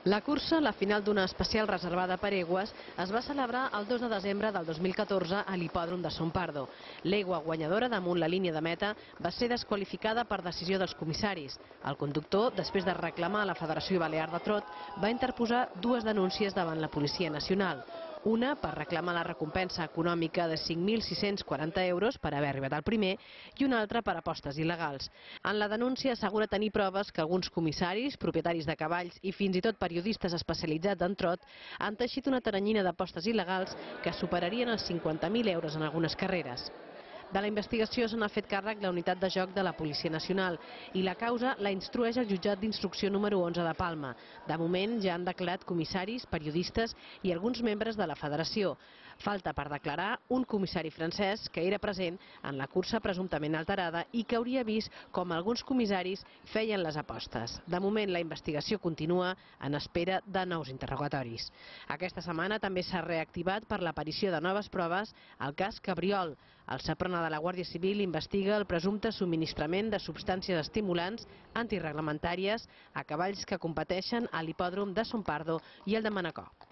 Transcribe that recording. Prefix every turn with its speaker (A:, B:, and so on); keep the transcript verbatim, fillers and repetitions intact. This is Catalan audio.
A: La cursa, la final d'una especial reservada per egües, es va celebrar el dos de desembre del dos mil catorze a l'hipòdrom de Son Pardo. L'egua guanyadora damunt la línia de meta va ser desqualificada per decisió dels comissaris. El conductor, després de reclamar a la Federació Balear de Trot, va interposar dues denúncies davant la Policia Nacional. Una per reclamar la recompensa econòmica de cinc mil sis-cents quaranta euros per haver arribat al primer i una altra per apostes il·legals. En la denúncia assegura tenir proves que alguns comissaris, propietaris de cavalls i fins i tot periodistes especialitzats en trot han teixit una taranyina d'apostes il·legals que superarien els cinquanta mil euros en algunes carreres. De la investigació se n'ha fet càrrec la unitat de joc de la Policia Nacional i la causa la instrueix el jutjat d'instrucció número onze de Palma. De moment ja han declarat comissaris, periodistes i alguns membres de la federació. Falta per declarar un comissari francès que era present en la cursa presumptament alterada i que hauria vist com alguns comissaris feien les apostes. De moment la investigació continua en espera de nous interrogatoris. Aquesta setmana també s'ha reactivat per l'aparició de noves proves el cas Cabriol. El Seprona de la Guàrdia Civil investiga el presumpte subministrament de substàncies estimulants antireglamentàries a cavalls que competeixen a l'hipòdrom de Son Pardo i el de Manacor.